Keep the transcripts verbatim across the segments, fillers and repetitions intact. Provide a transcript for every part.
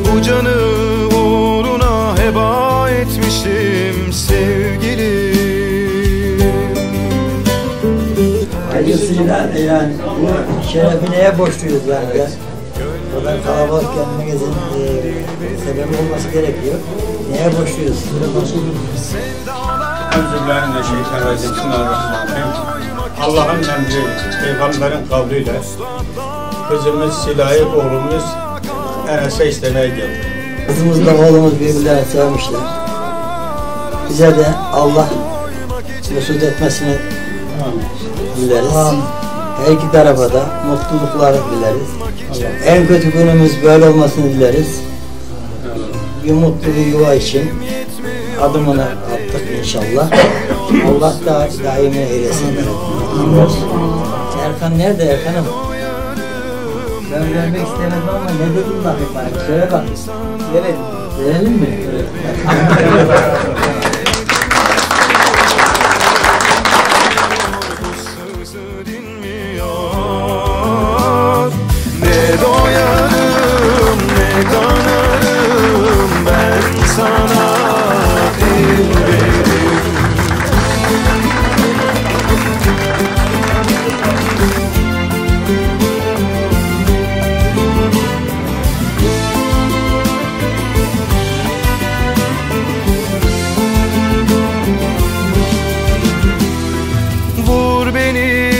Bu canı uğruna heba etmişim sevgilim. Hayırlısıyla yani bu şerefi neye borçluyuz zaten? O kadar kalabalık gelmemizin e, sebebi olması gerekiyor. Neye borçluyuz? Euzubillahimineşşeytanirracim. Bismillahirrahmanirrahim. Allah'ın emri, Peygamberin kavliyle kızımız Silah'ı, oğlumuz Enes'e istemeye geldi. Kızımızla oğlumuz birbirlerine sevmişler. Bize de Allah mesut etmesini dileriz. Her iki tarafa da mutluluklar dileriz. Allah. En kötü günümüz böyle olmasını dileriz. Bir mutlu bir yuva için adımını attık inşallah. Allah da daimi eylesin. Erkan nerede Erkan'ım? Ben vermek istemedim ama ne dedim bakayım bana? Söyle bak. Evet. Verelim mi? Ne doyarım ne kanarım ben sana dilberim. Vur beni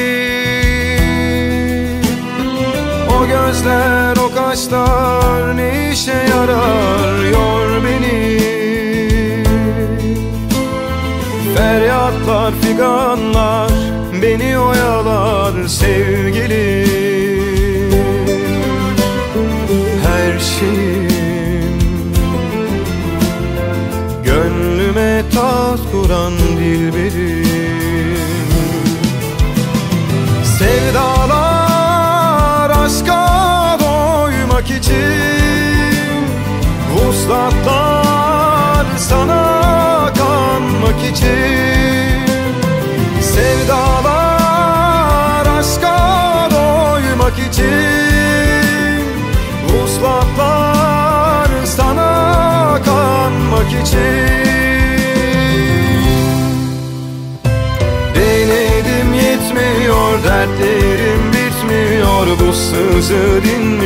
o gözler, o kaşlar ne işe yarar, yor beni. Feryatlar, figanlar beni oyalar sevgilim. Her şeyim gönlüme taht kuran dilberim. Sevdalar aşka doymak için, vuslatlar sana kanmak için. Sevdalar aşka doymak için, vuslatlar sana kanmak için. Denedim yetmiyor, dertlerim bitmiyor, bu sızı dinle.